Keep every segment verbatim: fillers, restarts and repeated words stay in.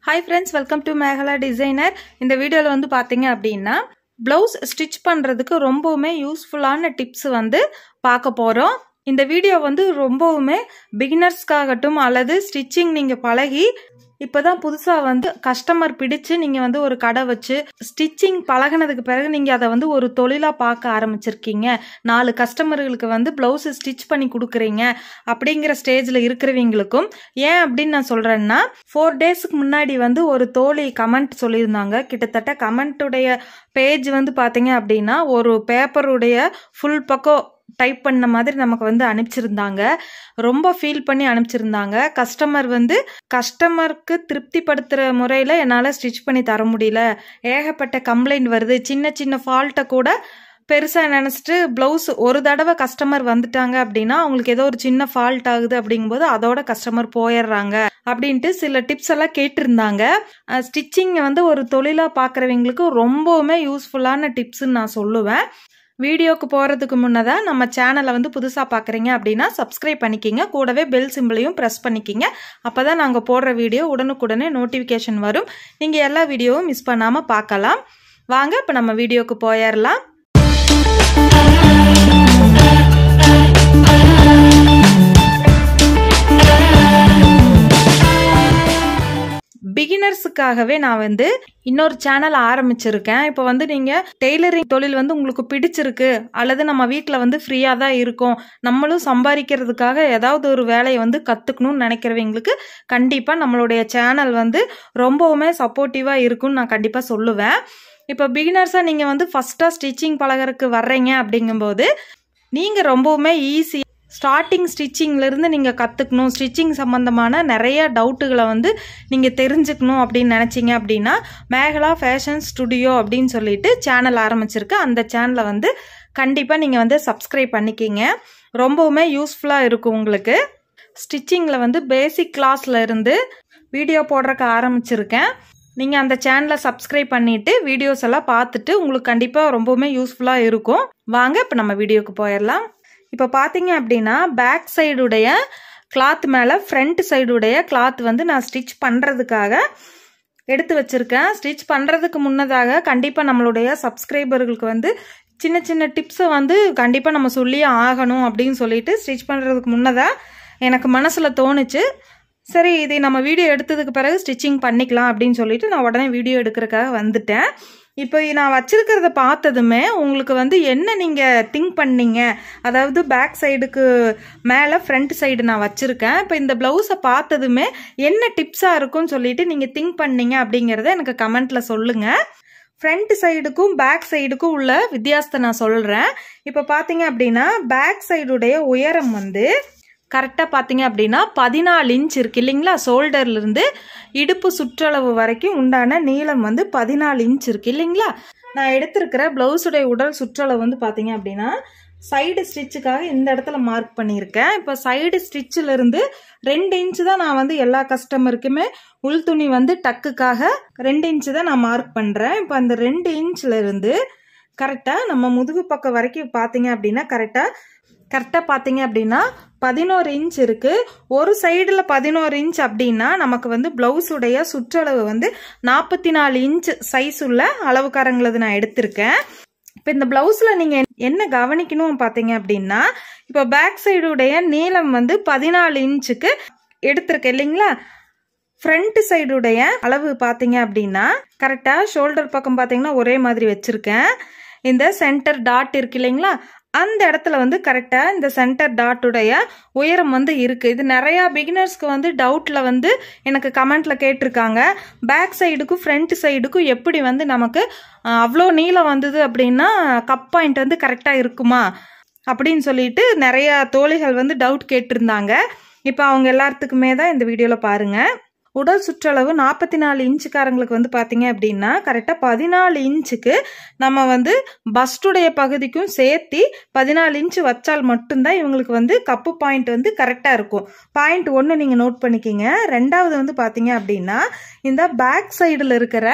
Hi friends, welcome to Meghala Designer. இந்த வீடியோல வந்து பாத்தீங்க அப்படின்னா blouse stitch பண்றதுக்கு ரொம்பவுமே யூஸ்ஃபுல்லான டிப்ஸ் வந்து பார்க்க போறோம். இந்த வீடியோ வந்து ரொம்பவுமே பிகினர்ஸ்க்காகட்டும் அல்லது ஸ்டிச்சிங் நீங்க பழகி இப்பதான் புதுசா வந்து கஸ்டமர் பிடிச்சு நீங்க வந்து ஒரு கடை வச்சு ஸ்டிச்சிங் பழகினதுக்கு பிறகு நீங்க அதை வந்து ஒரு தொழிலா பார்க்க ஆரம்பிச்சிருக்கீங்க, நாலு கஸ்டமர்களுக்கு வந்து பிளவுஸ் ஸ்டிச் பண்ணி கொடுக்குறீங்க அப்படிங்கிற ஸ்டேஜ்ல இருக்கிறவங்களுக்கும் ஏன் அப்படின்னு நான் சொல்றேன்னா, ஃபோர் டேஸ்க்கு முன்னாடி வந்து ஒரு தோழி கமெண்ட் சொல்லியிருந்தாங்க. கிட்டத்தட்ட கமெண்ட்டுடைய பேஜ் வந்து பாத்தீங்க அப்படின்னா ஒரு பேப்பருடைய ஃபுல் பக்கம் டைப் பண்ண மாதிரி நமக்கு வந்து அனுப்பிச்சிருந்தாங்க. ரொம்ப ஃபீல் பண்ணி அனுப்பிச்சிருந்தாங்க. கஸ்டமர் வந்து கஸ்டமருக்கு திருப்திப்படுத்துகிற முறையில் என்னால் ஸ்டிச் பண்ணி தர முடியல, ஏகப்பட்ட கம்ப்ளைண்ட் வருது, சின்ன சின்ன ஃபால்ட்டை கூட பெருசாக நினச்சிட்டு ப்ளவுஸ் ஒரு தடவை கஸ்டமர் வந்துட்டாங்க அப்படின்னா அவங்களுக்கு ஏதோ ஒரு சின்ன ஃபால்ட் ஆகுது அப்படிங்கும்போது அதோட கஸ்டமர் போயிடுறாங்க அப்படின்ட்டு சில டிப்ஸ் எல்லாம் கேட்டிருந்தாங்க. ஸ்டிச்சிங்கை வந்து ஒரு தொழிலாக பார்க்குறவங்களுக்கு ரொம்பவுமே யூஸ்ஃபுல்லான டிப்ஸ்ன்னு நான் சொல்லுவேன். வீடியோக்கு போகிறதுக்கு முன்னதாக நம்ம சேனலை வந்து புதுசாக பார்க்குறீங்க அப்படின்னா சப்ஸ்கிரைப் பண்ணிக்கிங்க, கூடவே பெல் சிம்பிளையும் ப்ரெஸ் பண்ணிக்கிங்க. அப்போ தான் நாங்கள் போடுற வீடியோ உடனுக்குடனே நோட்டிஃபிகேஷன் வரும், நீங்கள் எல்லா வீடியோவும் மிஸ் பண்ணாமல் பார்க்கலாம். வாங்க இப்போ நம்ம வீடியோக்கு போயிடலாம். பிகினர்ஸுக்காகவே நான் வந்து இன்னொரு சேனல் ஆரம்பிச்சிருக்கேன். இப்போ வந்து நீங்கள் டெய்லரிங் தொழில் வந்து உங்களுக்கு பிடிச்சிருக்கு அல்லது நம்ம வீட்டில் வந்து ஃப்ரீயாக தான் இருக்கோம், நம்மளும் சம்பாதிக்கிறதுக்காக ஏதாவது ஒரு வேலையை வந்து கற்றுக்கணும்னு நினைக்கிறவங்களுக்கு கண்டிப்பாக நம்மளுடைய சேனல் வந்து ரொம்பவுமே சப்போர்ட்டிவாக இருக்கும்னு நான் கண்டிப்பாக சொல்லுவேன். இப்போ பிகினர்ஸாக நீங்கள் வந்து ஃபஸ்ட்டாக ஸ்டிச்சிங் பழகிறதுக்கு வர்றீங்க அப்படிங்கும்போது நீங்கள் ரொம்பவுமே ஈஸி ஸ்டார்டிங் ஸ்டிச்சிங்லேருந்து நீங்கள் கற்றுக்கணும், ஸ்டிச்சிங் சம்மந்தமான நிறைய டவுட்டுகளை வந்து நீங்கள் தெரிஞ்சுக்கணும் அப்படின்னு நினச்சிங்க அப்படின்னா மேகலா ஃபேஷன் ஸ்டுடியோ அப்படின்னு சொல்லிட்டு சேனல் ஆரம்பிச்சிருக்கு. அந்த சேனலை வந்து கண்டிப்பாக நீங்கள் வந்து சப்ஸ்கிரைப் பண்ணிக்கிங்க, ரொம்பவுமே யூஸ்ஃபுல்லாக இருக்கும் உங்களுக்கு. ஸ்டிச்சிங்கில் வந்து பேசிக் கிளாஸில் இருந்து வீடியோ போடுறதுக்கு ஆரம்பிச்சிருக்கேன். நீங்கள் அந்த சேனலை சப்ஸ்கிரைப் பண்ணிவிட்டு வீடியோஸ் எல்லாம் பார்த்துட்டு உங்களுக்கு கண்டிப்பாக ரொம்பவுமே யூஸ்ஃபுல்லாக இருக்கும். வாங்க இப்போ நம்ம வீடியோக்கு போயிடலாம். இப்போ பார்த்தீங்க அப்படின்னா பேக் சைடுடைய கிளாத் மேலே ஃப்ரண்ட் சைடுடைய கிளாத் வந்து நான் ஸ்டிச் பண்ணுறதுக்காக எடுத்து வச்சுருக்கேன். ஸ்டிச் பண்ணுறதுக்கு முன்னதாக கண்டிப்பாக நம்மளுடைய சப்ஸ்கிரைபர்களுக்கு வந்து சின்ன சின்ன டிப்ஸை வந்து கண்டிப்பாக நம்ம சொல்லியே ஆகணும் அப்படின்னு சொல்லிட்டு ஸ்டிச் பண்ணுறதுக்கு முன்னதாக எனக்கு மனசில் தோணுச்சு. சரி, இதை நம்ம வீடியோ எடுத்ததுக்கு பிறகு ஸ்டிச்சிங் பண்ணிக்கலாம் அப்படின்னு சொல்லிட்டு நான் உடனே வீடியோ எடுக்கிறதுக்காக வந்துட்டேன். இப்போ நான் வச்சிருக்கிறத பார்த்ததுமே உங்களுக்கு வந்து என்ன நீங்கள் திங்க் பண்ணீங்க, அதாவது பேக் சைடுக்கு மேலே ஃப்ரண்ட் சைடு நான் வச்சுருக்கேன். இப்போ இந்த ப்ளவுஸை பார்த்ததுமே என்ன டிப்ஸாக இருக்கும்னு சொல்லிட்டு நீங்கள் திங்க் பண்ணீங்க அப்படிங்கிறத எனக்கு கமெண்ட்டில் சொல்லுங்கள். ஃப்ரண்ட் சைடுக்கும் பேக் சைடுக்கும் உள்ள வித்தியாசத்தை நான் சொல்கிறேன். இப்போ பார்த்தீங்க அப்படின்னா பேக் சைடுடைய உயரம் வந்து கரெக்டாக பார்த்தீங்க அப்படின்னா பதினாலு இன்ச் இருக்கு இல்லைங்களா, ஷோல்டர்லேருந்து இடுப்பு சுற்றளவு வரைக்கும் உண்டான நீளம் வந்து பதினாலு இன்ச் இருக்கு இல்லைங்களா. நான் எடுத்திருக்கிற ப்ளவுஸுடைய உடல் சுற்றளவு வந்து பார்த்தீங்க அப்படின்னா சைடு ஸ்டிச்சுக்காக இந்த இடத்துல மார்க் பண்ணியிருக்கேன். இப்போ சைடு ஸ்டிச்சிலிருந்து ரெண்டு இன்ச்சு தான் நான் வந்து எல்லா கஸ்டமருக்குமே உள் துணி வந்து டக்குக்காக ரெண்டு இன்ச்சு தான் நான் மார்க் பண்ணுறேன். இப்போ அந்த ரெண்டு இன்ச்சில் இருந்து கரெக்டாக நம்ம முதுகு பக்கம் வரைக்கும் பார்த்தீங்க அப்படின்னா கரெக்டாக கரெக்டாக பார்த்தீங்க அப்படின்னா பதினோரு இன்ச் இருக்குது. ஒரு சைடில் பதினோரு இன்ச் அப்படின்னா நமக்கு வந்து ப்ளவுஸுடைய சுற்றளவு வந்து நாற்பத்தி நாலு இன்ச் சைஸ் உள்ள அளவுக்காரங்களது நான் எடுத்திருக்கேன். இப்போ இந்த ப்ளவுஸில் நீங்கள் என்ன கவனிக்கணும் பார்த்தீங்க அப்படின்னா, இப்போ பேக் சைடுடைய நீளம் வந்து பதினாலு இன்ச்சுக்கு எடுத்திருக்கேன் இல்லைங்களா. ஃப்ரண்ட் சைடுடைய அளவு பார்த்தீங்க அப்படின்னா கரெக்டாக ஷோல்டர் பக்கம் பார்த்தீங்கன்னா ஒரே மாதிரி வச்சுருக்கேன். இந்த சென்டர் டாட் இருக்கு இல்லைங்களா, அந்த இடத்துல வந்து கரெக்டாக இந்த சென்டர் டாட்டுடைய உயரம் வந்து இருக்குது. இது நிறையா பிகினர்ஸ்க்கு வந்து டவுட்டில் வந்து எனக்கு கமெண்ட்டில் கேட்டிருக்காங்க, பேக் சைடுக்கும் ஃப்ரண்ட் சைடுக்கும் எப்படி வந்து நமக்கு அவ்வளோ நீளம் வந்தது அப்படின்னா கப் பாயிண்ட் வந்து கரெக்டாக இருக்குமா அப்படின்னு சொல்லிட்டு நிறையா தோழிகள் வந்து டவுட் கேட்டிருந்தாங்க. இப்போ அவங்க எல்லாத்துக்குமே தான் இந்த வீடியோவில் பாருங்கள். உடல் சுற்றளவு நாற்பத்தி நாலு இன்ச்சுக்காரங்களுக்கு வந்து பார்த்தீங்க அப்படின்னா கரெக்டாக பதினாலு இன்ச்சுக்கு நம்ம வந்து பஸ்டுடைய பகுதிக்கும் சேர்த்தி பதினாலு இன்ச்சு வச்சால் மட்டும்தான் இவங்களுக்கு வந்து கப்பு பாயிண்ட் வந்து கரெக்டாக இருக்கும். பாயிண்ட் ஒன்று நீங்கள் நோட் பண்ணிக்கிங்க. ரெண்டாவது வந்து பார்த்தீங்க அப்படின்னா இந்த பேக் சைடில் இருக்கிற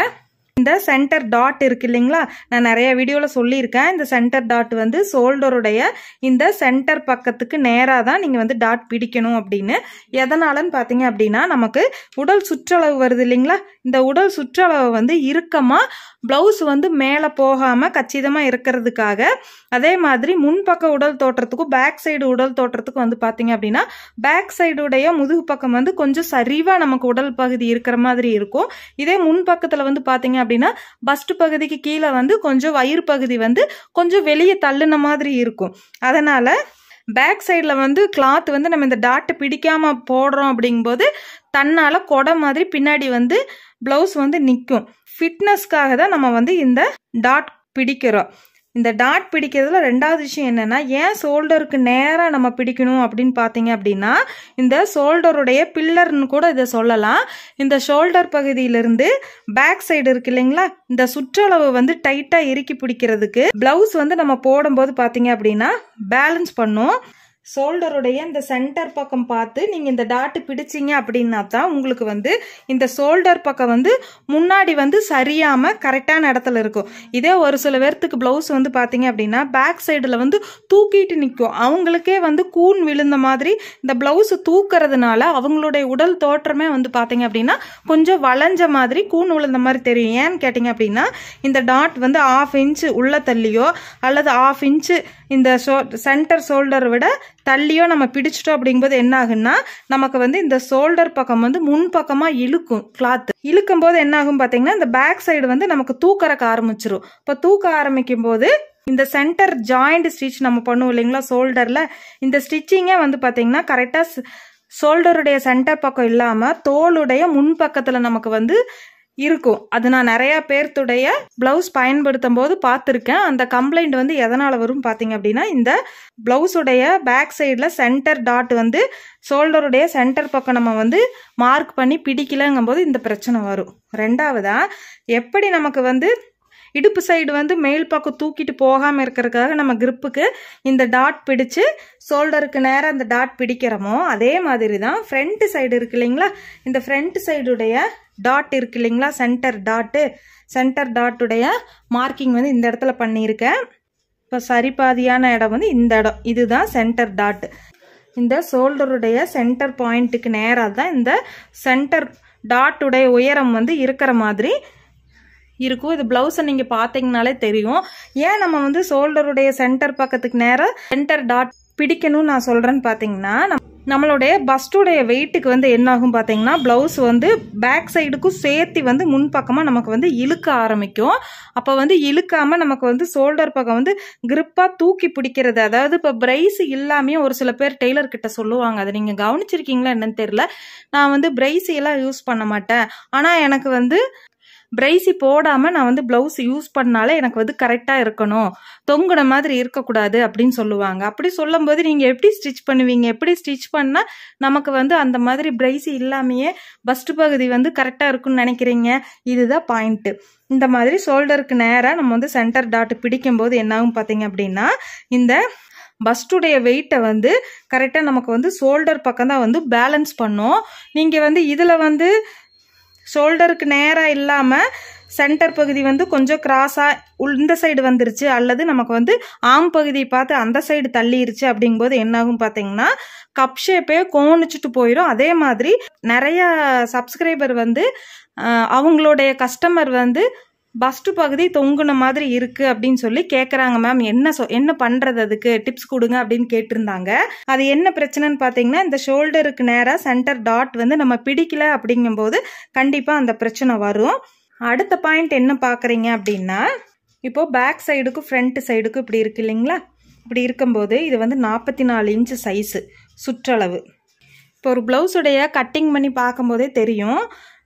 இந்த சென்டர் டாட் இருக்கு இல்லைங்களா, நான் நிறைய வீடியோவில் சொல்லியிருக்கேன். இந்த சென்டர் டாட் வந்து ஷோல்டருடைய இந்த சென்டர் பக்கத்துக்கு நேராக தான் நீங்கள் வந்து டாட் பிடிக்கணும் அப்படின்னு. எதனாலன்னு பார்த்தீங்க அப்படின்னா, நமக்கு உடல் சுற்றளவு வருது இல்லைங்களா, இந்த உடல் சுற்றளவு வந்து இறுக்கமாக ப்ளவுஸ் வந்து மேலே போகாமல் கச்சிதமாக இருக்கிறதுக்காக. அதே மாதிரி முன்பக்க உடல் தோற்றத்துக்கும் பேக் சைடு உடல் தோற்றத்துக்கும் வந்து பார்த்தீங்க அப்படின்னா, பேக் சைடுடைய முதுகு பக்கம் வந்து கொஞ்சம் சரிவாக நமக்கு உடல் பகுதி இருக்கிற மாதிரி இருக்கும். இதே முன்பக்கத்தில் வந்து பார்த்தீங்க அப்படின்னா பஸ்ட் பகுதிக்கு கீழே வந்து கொஞ்சம் வயிறு பகுதி வந்து கொஞ்சம் வெளியே தள்ளுன மாதிரி இருக்கும். அதனால பேக் சைடில் வந்து கிளாத் வந்து நம்ம இந்த டாட்டை பிடிக்காம போடுறோம் அப்படிங்கும்போது தன்னால கொடை மாதிரி பின்னாடி வந்து பிளவுஸ் வந்து நிற்கும். ஃபிட்னஸ்க்காக தான் நம்ம வந்து இந்த டாட் பிடிக்கிறோம். இந்த டாட் பிடிக்கிறதுல ரெண்டாவது விஷயம் என்னன்னா, ஏன் ஷோல்டருக்கு நேராக நம்ம பிடிக்கணும் அப்படின்னு பார்த்தீங்க அப்படின்னா, இந்த ஷோல்டருடைய பில்லர்னு கூட இதை சொல்லலாம். இந்த ஷோல்டர் பகுதியிலிருந்து பேக் சைடு இருக்கு இல்லைங்களா, இந்த சுற்றளவு வந்து டைட்டாக இறுக்கி பிடிக்கிறதுக்கு பிளவுஸ் வந்து நம்ம போடும்போது பார்த்தீங்க அப்படின்னா பேலன்ஸ் பண்ணும். ஷோல்டருடைய இந்த சென்டர் பக்கம் பார்த்து நீங்கள் இந்த டாட்டு பிடிச்சிங்க அப்படின்னா தான் உங்களுக்கு வந்து இந்த ஷோல்டர் பக்கம் வந்து முன்னாடி வந்து சரியாமல் கரெக்டான இடத்துல இருக்கும். இதே ஒரு சில பேர்த்துக்கு ப்ளவுஸ் வந்து பார்த்தீங்க அப்படின்னா பேக் சைடில் வந்து தூக்கிட்டு நிற்கும். அவங்களுக்கே வந்து கூன் விழுந்த மாதிரி இந்த ப்ளவுஸு தூக்கிறதுனால அவங்களுடைய உடல் தோற்றமே வந்து பார்த்தீங்க அப்படின்னா கொஞ்சம் வளைஞ்ச மாதிரி கூன் விழுந்த மாதிரி தெரியும். ஏன்னு கேட்டிங்க அப்படின்னா, இந்த டாட் வந்து ஆஃப் இன்ச்சு உள்ள தள்ளியோ அல்லது ஆஃப் இன்ச்சு இந்த ஷோ சென்டர் ஷோல்டரை விட தள்ளியோ நம்ம பிடிச்சிட்டோம் அப்படிங்கும்போது என்ன ஆகுன்னா, நமக்கு வந்து இந்த ஷோல்டர் பக்கம் வந்து முன் பக்கமாக இழுக்கும். கிளாத் இழுக்கும் போது என்ன ஆகும் பார்த்தீங்கன்னா, இந்த பேக் சைடு வந்து நமக்கு தூக்கறக்க ஆரம்பிச்சிடும். இப்போ தூக்க ஆரம்பிக்கும் போது இந்த சென்டர் ஜாயிண்ட் ஸ்டிச் நம்ம பண்ணுவோம் இல்லைங்களா ஷோல்டரில், இந்த ஸ்டிச்சிங்கே வந்து பார்த்தீங்கன்னா கரெக்டாக ஷோல்டருடைய சென்டர் பக்கம் இல்லாமல் தோளுடைய முன் பக்கத்தில் நமக்கு வந்து இருக்கும். அது நான் நிறைய பேர்த்துடைய பிளவுஸ் பயன்படுத்தும் போது பார்த்துருக்கேன். அந்த கம்ப்ளைண்ட் வந்து எதனால் வரும் பார்த்தீங்க அப்படின்னா, இந்த பிளவுஸுடைய பேக் சைடில் சென்டர் டாட் வந்து ஷோல்டருடைய சென்டர் பக்கம் நம்ம வந்து மார்க் பண்ணி பிடிக்கலங்கும் போது இந்த பிரச்சனை வரும். ரெண்டாவதா, எப்படி நமக்கு வந்து இடுப்பு சைடு வந்து மேல் பக்கம் தூக்கிட்டு போகாமல் இருக்கிறதுக்காக நம்ம கிரிப்புக்கு இந்த டாட் பிடிச்சு ஷோல்டருக்கு நேராக இந்த டாட் பிடிக்கிறோமோ, அதே மாதிரி தான் ஃப்ரண்ட் சைடு இருக்கு இல்லைங்களா, இந்த ஃப்ரண்ட் சைடுடைய டாட் இருக்கு இல்லைங்களா, சென்டர் டாட்டு சென்டர் டாட்டுடைய மார்க்கிங் வந்து இந்த இடத்துல பண்ணியிருக்கேன். இப்போ சரிபாதியான இடம் வந்து இந்த இடம், இதுதான் சென்டர் டாட். இந்த ஷோல்டருடைய சென்டர் பாயிண்ட்டுக்கு நேராக தான் இந்த சென்டர் டாட்டுடைய உயரம் வந்து இருக்கிற மாதிரி இருக்கும். இது பிளவுஸை நீங்கள் பார்த்தீங்கனாலே தெரியும். ஏன் நம்ம வந்து ஷோல்டருடைய சென்டர் பக்கத்துக்கு நேராக சென்டர் டாட் பிடிக்கணும்னு நான் சொல்கிறேன்னு பார்த்தீங்கன்னா, நம்மளுடைய பஸ்டுடைய வெயிட்டுக்கு வந்து என்ன ஆகும் பார்த்தீங்கன்னா, ப்ளவுஸ் வந்து பேக் சைடுக்கும் சேர்த்து வந்து முன்பக்கமாக நமக்கு வந்து இழுக்க ஆரம்பிக்கும். அப்போ வந்து இழுக்காமல் நமக்கு வந்து ஷோல்டர் பக்கம் வந்து கிரிப்பாக தூக்கி பிடிக்கிறது. அதாவது இப்போ பிரைஸ் இல்லாமே ஒரு சில பேர் டெய்லர் கிட்ட சொல்லுவாங்க, அதை நீங்கள் கவனிச்சிருக்கீங்களா என்னன்னு தெரியல. நான் வந்து பிரைஸ் எல்லாம் யூஸ் பண்ண மாட்டேன், ஆனால் எனக்கு வந்து பிரைஸி போடாமல் நான் வந்து ப்ளவுஸ் யூஸ் பண்ணாலே எனக்கு வந்து கரெக்டாக இருக்கணும், தொங்குன மாதிரி இருக்கக்கூடாது அப்படின்னு சொல்லுவாங்க. அப்படி சொல்லும் போது நீங்கள் எப்படி ஸ்டிச் பண்ணுவீங்க? எப்படி ஸ்டிச் பண்ணால் நமக்கு வந்து அந்த மாதிரி பிரைஸி இல்லாமையே பஸ்ட் பகுதி வந்து கரெக்டாக இருக்குன்னு நினைக்கிறீங்க? இதுதான் பாயிண்ட்டு. இந்த மாதிரி ஷோல்டருக்கு நேராக நம்ம வந்து சென்டர் டாட் பிடிக்கும்போது என்னாகும் பார்த்தீங்க அப்படின்னா, இந்த பஸ்டுடைய வெயிட்டை வந்து கரெக்டாக நமக்கு வந்து ஷோல்டர் பக்கம் தான் வந்து பேலன்ஸ் பண்ணும். நீங்கள் வந்து இதில் வந்து ஷோல்டருக்கு நேராக இல்லாமல் சென்டர் பகுதி வந்து கொஞ்சம் கிராஸாக இந்த சைடு வந்துருச்சு, அல்லது நமக்கு வந்து ஆம் பகுதியை பார்த்து அந்த சைடு தள்ளிருச்சு அப்படிங்கும்போது என்னாகும் பார்த்தீங்கன்னா, கப் ஷேப்பே கோணிச்சுட்டு போயிடும். அதே மாதிரி நிறையா சப்ஸ்கிரைபர் வந்து அவங்களுடைய கஸ்டமர் வந்து பஸ்ட்டு பகுதி தொங்குன மாதிரி இருக்குது அப்படின்னு சொல்லி கேட்குறாங்க. மேம் என்ன சொ என்ன பண்ணுறது, அதுக்கு டிப்ஸ் கொடுங்க அப்படின்னு கேட்டிருந்தாங்க. அது என்ன பிரச்சனைன்னு பார்த்தீங்கன்னா, இந்த ஷோல்டருக்கு நேராக சென்டர் டாட் வந்து நம்ம பிடிக்கல அப்படிங்கும்போது கண்டிப்பாக அந்த பிரச்சனை வரும். அடுத்த பாயிண்ட் என்ன பார்க்குறீங்க அப்படின்னா, இப்போது பேக் சைடுக்கும் ஃப்ரண்ட் சைடுக்கும் இப்படி இருக்கு இல்லைங்களா, இப்படி இருக்கும்போது இது வந்து நாற்பத்தி நாலு இன்ச்சு சைஸு சுற்றளவு. இப்போ ஒரு ப்ளவுஸுடைய கட்டிங் பண்ணி பார்க்கும்போதே தெரியும்.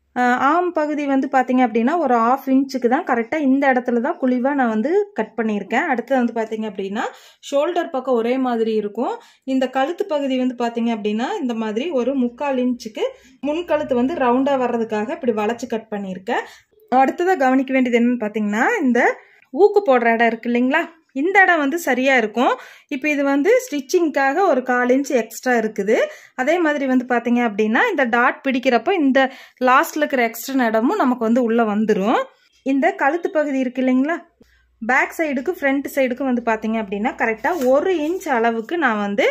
ஆம் பகுதி வந்து பார்த்தீங்க அப்படின்னா ஒரு ஆஃப் இன்ச்சுக்கு தான் கரெக்டாக இந்த இடத்துல தான் குழிவாக நான் வந்து கட் பண்ணியிருக்கேன். அடுத்து வந்து பார்த்தீங்க அப்படின்னா ஷோல்டர் பக்கம் ஒரே மாதிரி இருக்கும். இந்த கழுத்து பகுதி வந்து பார்த்தீங்க அப்படின்னா இந்த மாதிரி ஒரு முக்கால் இன்ச்சுக்கு முன் கழுத்து வந்து ரவுண்டாக வர்றதுக்காக இப்படி வளைச்சி கட் பண்ணியிருக்கேன். அடுத்ததாக கவனிக்க வேண்டியது என்னன்னு பார்த்தீங்கன்னா, இந்த ஊக்கு போடுற இடம் இருக்கு இல்லைங்களா, இந்த இடம் வந்து சரியாக இருக்கும். இப்போ இது வந்து ஸ்டிச்சிங்க்காக ஒரு கால் இன்ச் எக்ஸ்ட்ரா இருக்குது. அதே மாதிரி வந்து பார்த்தீங்க அப்படின்னா இந்த டாட் பிடிக்கிறப்போ இந்த லாஸ்ட்டில் இருக்கிற எக்ஸ்ட்ரா இடமும் நமக்கு வந்து உள்ளே வந்துடும். இந்த கழுத்து பகுதி இருக்கு இல்லைங்களா, பேக் சைடுக்கு ஃப்ரண்ட் சைடுக்கு வந்து பார்த்தீங்க அப்படின்னா கரெக்டாக ஒரு இன்ச் அளவுக்கு நான் வந்து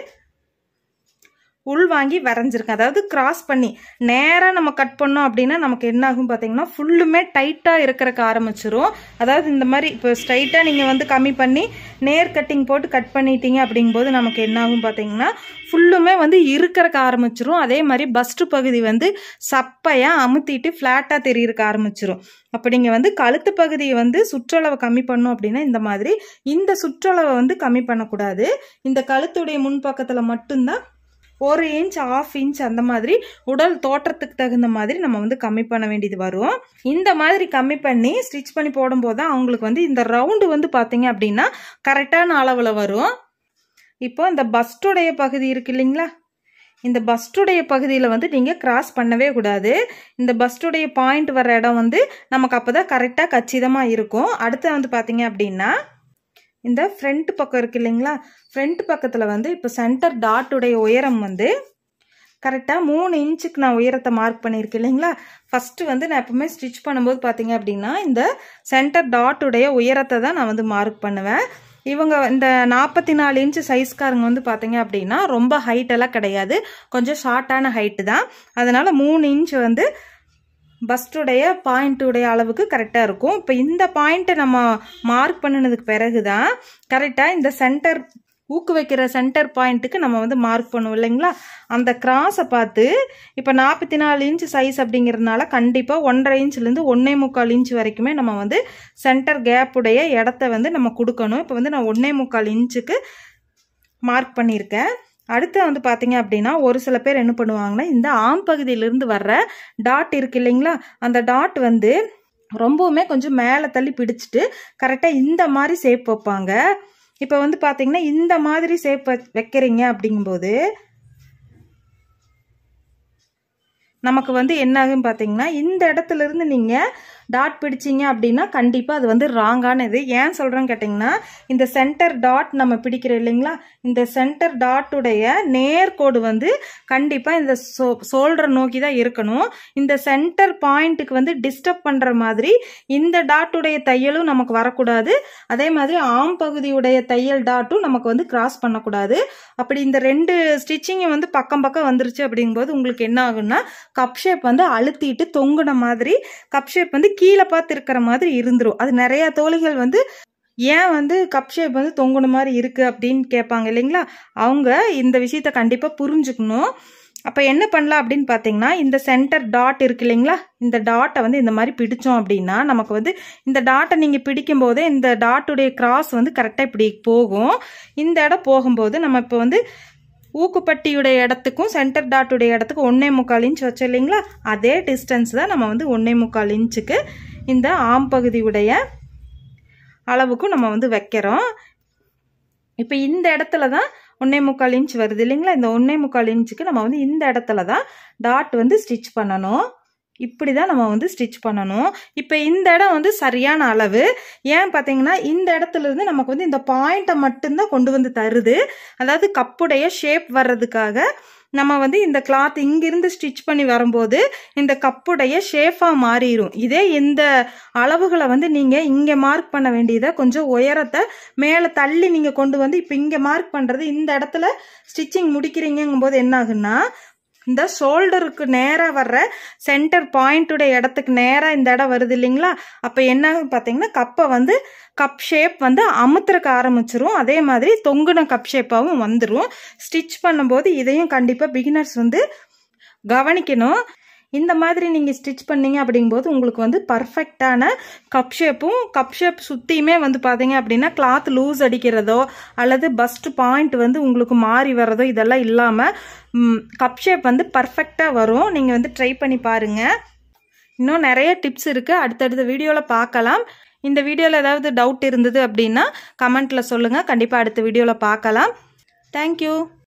உள் வாங்கி வரைஞ்சிருக்கேன். அதாவது கிராஸ் பண்ணி நேராக நம்ம கட் பண்ணோம் அப்படின்னா நமக்கு என்ன ஆகும் பார்த்தீங்கன்னா ஃபுல்லுமே டைட்டாக இருக்கிறக்க ஆரம்பிச்சிரும். அதாவது இந்த மாதிரி இப்போ ஸ்ட்ரைட்டாக நீங்கள் வந்து கம்மி பண்ணி நேர் கட்டிங் போட்டு கட் பண்ணிட்டீங்க அப்படிங்கும்போது நமக்கு என்ன ஆகும் பார்த்தீங்கன்னா ஃபுல்லுமே வந்து இருக்கிறக்க ஆரம்பிச்சிரும். அதே மாதிரி பஸ்ட்டு பகுதி வந்து சப்பையாக அமுத்திட்டு ஃப்ளாட்டாக தெரியறக்க ஆரம்பிச்சிரும். அப்போ நீங்கள் வந்து கழுத்து பகுதியை வந்து சுற்றளவை கம்மி பண்ணோம் அப்படின்னா இந்த மாதிரி இந்த சுற்றளவை வந்து கம்மி பண்ணக்கூடாது. இந்த கழுத்துடைய முன்பக்கத்தில் மட்டும்தான் ஒரு இன்ச் ஆஃப் இன்ச் அந்த மாதிரி உடல் தோற்றத்துக்கு தகுந்த மாதிரி நம்ம வந்து கம்மி பண்ண வேண்டியது வரும். இந்த மாதிரி கம்மி பண்ணி ஸ்டிச் பண்ணி போடும்போது தான் அவங்களுக்கு வந்து இந்த ரவுண்டு வந்து பார்த்தீங்க அப்படின்னா கரெக்டான அளவில் வரும். இப்போ இந்த பஸ்டுடைய பகுதி இருக்கு இல்லைங்களா, இந்த பஸ்டுடைய பகுதியில் வந்து நீங்கள் கிராஸ் பண்ணவே கூடாது. இந்த பஸ்டுடைய பாயிண்ட் வர இடம் வந்து நமக்கு அப்போ தான் கரெக்டாக கச்சிதமாக இருக்கும். அடுத்து வந்து பார்த்தீங்க அப்படின்னா இந்த ஃப்ரண்ட் பக்கம் இருக்கு இல்லைங்களா, ஃப்ரண்ட் பக்கத்தில் வந்து இப்போ சென்டர் டாட்டுடைய உயரம் வந்து கரெக்டாக மூணு இன்ச்சுக்கு நான் உயரத்தை மார்க் பண்ணியிருக்கேன் இல்லைங்களா. ஃபஸ்ட்டு வந்து நான் எப்பவுமே ஸ்டிச் பண்ணும்போது பார்த்தீங்க அப்படின்னா இந்த சென்டர் டாட்டுடைய உயரத்தை தான் நான் வந்து மார்க் பண்ணுவேன். இவங்க இந்த நாற்பத்தி நாலு இன்ச்சு சைஸ்காரங்க வந்து பார்த்தீங்க அப்படின்னா ரொம்ப ஹைட்டெல்லாம் கிடையாது, கொஞ்சம் ஷார்ட்டான ஹைட்டு தான். அதனால் மூணு இன்ச் வந்து பஸ்டுடைய பாயிண்ட்டுடைய அளவுக்கு கரெக்டாக இருக்கும். இப்போ இந்த பாயிண்ட்டை நம்ம மார்க் பண்ணினதுக்கு பிறகு தான் கரெக்டாக இந்த சென்டர் ஊக்கு வைக்கிற சென்டர் பாயிண்ட்டுக்கு நம்ம வந்து மார்க் பண்ணுவோம் இல்லைங்களா. அந்த கிராஸை பார்த்து இப்போ நாற்பத்தி நாலு இன்ச்சு சைஸ் அப்படிங்கிறதுனால கண்டிப்பாக ஒன்றரை இன்ச்லேருந்து ஒன்றே முக்கால் இன்ச் வரைக்குமே நம்ம வந்து சென்டர் கேப்புடைய இடத்த வந்து நம்ம கொடுக்கணும். இப்போ வந்து நான் ஒன்றே முக்கால் இன்ச்சுக்கு மார்க் பண்ணியிருக்கேன். அடுத்து வந்து பார்த்தீங்க அப்படின்னா ஒரு சில பேர் என்ன பண்ணுவாங்கன்னா இந்த ஆம் பகுதியிலிருந்து வர்ற டாட் இருக்கு இல்லைங்களா, அந்த டாட் வந்து ரொம்பவுமே கொஞ்சம் மேலே தள்ளி பிடிச்சிட்டு கரெக்டாக இந்த மாதிரி ஷேப் வைப்பாங்க. இப்போ வந்து பார்த்தீங்கன்னா இந்த மாதிரி ஷேப் வைக்கிறீங்க அப்படிங்கும்போது நமக்கு வந்து என்ன ஆகும் பார்த்தீங்கன்னா இந்த இடத்துல இருந்து நீங்கள் டாட் பிடிச்சிங்க அப்படின்னா கண்டிப்பாக அது வந்து ராங்கானது. ஏன் சொல்கிறேன்னு கேட்டிங்கன்னா இந்த சென்டர் டாட் நம்ம பிடிக்கிறோம் இல்லைங்களா, இந்த சென்டர் டாட்டுடைய நேர்கோடு வந்து கண்டிப்பாக இந்த சோ ஷோல்டரை நோக்கி தான் இருக்கணும். இந்த சென்டர் பாயிண்ட்டுக்கு வந்து டிஸ்டர்ப் பண்ணுற மாதிரி இந்த டாட்டுடைய தையலும் நமக்கு வரக்கூடாது. அதே மாதிரி ஆம் பகுதியுடைய தையல் டாட்டும் நமக்கு வந்து கிராஸ் பண்ணக்கூடாது. அப்படி இந்த ரெண்டு ஸ்டிச்சிங்கும் வந்து பக்கம் பக்கம் வந்துருச்சு அப்படிங்கும்போது உங்களுக்கு என்ன ஆகுன்னா கப் ஷேப் வந்து அழுத்திட்டு தொங்குன மாதிரி கப் ஷேப் வந்து கீழே பார்த்து இருக்கிற மாதிரி இருந்துரும். அது நிறைய தோழிகள் வந்து ஏன் வந்து கப் ஷேப் வந்து தொங்குன மாதிரி இருக்கு அப்படின்னு கேட்பாங்க இல்லைங்களா. அவங்க இந்த விஷயத்த கண்டிப்பாக புரிஞ்சுக்கணும். அப்போ என்ன பண்ணலாம் அப்படின்னு பார்த்தீங்கன்னா இந்த சென்டர் டாட் இருக்கு இல்லைங்களா, இந்த டாட்டை வந்து இந்த மாதிரி பிடிச்சோம் அப்படின்னா நமக்கு வந்து இந்த டாட்டை நீங்கள் பிடிக்கும் போதே இந்த டாட்டுடைய கிராஸ் வந்து கரெக்டாக இப்படி போகும். இந்த இடம் போகும்போது நம்ம இப்போ வந்து ஊக்குப்பட்டியுடைய இடத்துக்கும் சென்டர் டாட்டுடைய இடத்துக்கும் ஒன்றே முக்கால் இன்ச் வச்சோம் இல்லைங்களா, அதே டிஸ்டன்ஸ் தான் நம்ம வந்து ஒன்றே முக்கால் இன்ச்சுக்கு இந்த ஆம் பகுதியுடைய அளவுக்கும் நம்ம வந்து வைக்கிறோம். இப்போ இந்த இடத்துல தான் ஒன்றே முக்கால் இன்ச் வருது இல்லைங்களா, இந்த ஒன்றே முக்கால் இன்ச்சுக்கு நம்ம வந்து இந்த இடத்துல தான் டாட் வந்து ஸ்டிச் பண்ணணும். இப்படி தான் நம்ம வந்து ஸ்டிச் பண்ணணும். இப்போ இந்த இடம் வந்து சரியான அளவு. ஏன் பார்த்தீங்கன்னா இந்த இடத்துல இருந்து நமக்கு வந்து இந்த பாயிண்ட்டை மட்டும்தான் கொண்டு வந்து தருது. அதாவது கப்புடைய ஷேப் வர்றதுக்காக நம்ம வந்து இந்த கிளாத் இங்கிருந்து ஸ்டிச் பண்ணி வரும்போது இந்த கப்புடைய ஷேஃபாக மாறிடும். இதே இந்த அளவுகளை வந்து நீங்கள் இங்கே மார்க் பண்ண வேண்டியதை கொஞ்சம் உயரத்தை மேலே தள்ளி நீங்கள் கொண்டு வந்து இப்போ இங்கே மார்க் பண்ணுறது இந்த இடத்துல ஸ்டிச்சிங் முடிக்கிறீங்கும் போது என்ன ஆகுன்னா இந்த ஷோல்டருக்கு நேராக வர்ற சென்டர் பாயிண்ட்டுடைய இடத்துக்கு நேராக இந்த இடம் வருது இல்லைங்களா, அப்போ என்ன பார்த்தீங்கன்னா கப்பை வந்து கப் ஷேப் வந்து அமுத்துறக்க ஆரம்பிச்சிரும். அதே மாதிரி தொங்குன கப் ஷேப்பாகவும் வந்துடும். ஸ்டிச் பண்ணும்போது இதையும் கண்டிப்பாக பிகினர்ஸ் வந்து கவனிக்கணும். இந்த மாதிரி நீங்கள் ஸ்டிச் பண்ணீங்க அப்படிங்கும்போது உங்களுக்கு வந்து பர்ஃபெக்டான கப் ஷேப்பும் கப் ஷேப் சுற்றியுமே வந்து பார்த்தீங்க அப்படின்னா கிளாத் லூஸ் அடிக்கிறதோ அல்லது பஸ்ட் பாயிண்ட் வந்து உங்களுக்கு மாறி வர்றதோ இதெல்லாம் இல்லாமல் கப் ஷேப் வந்து பர்ஃபெக்டாக வரும். நீங்கள் வந்து ட்ரை பண்ணி பாருங்கள். இன்னும் நிறைய டிப்ஸ் இருக்குது, அடுத்தடுத்த வீடியோவில் பார்க்கலாம். இந்த வீடியோவில் ஏதாவது டவுட் இருந்தது அப்படின்னா கமெண்ட்டில் சொல்லுங்கள், கண்டிப்பாக அடுத்த வீடியோவில் பார்க்கலாம். தேங்க்யூ.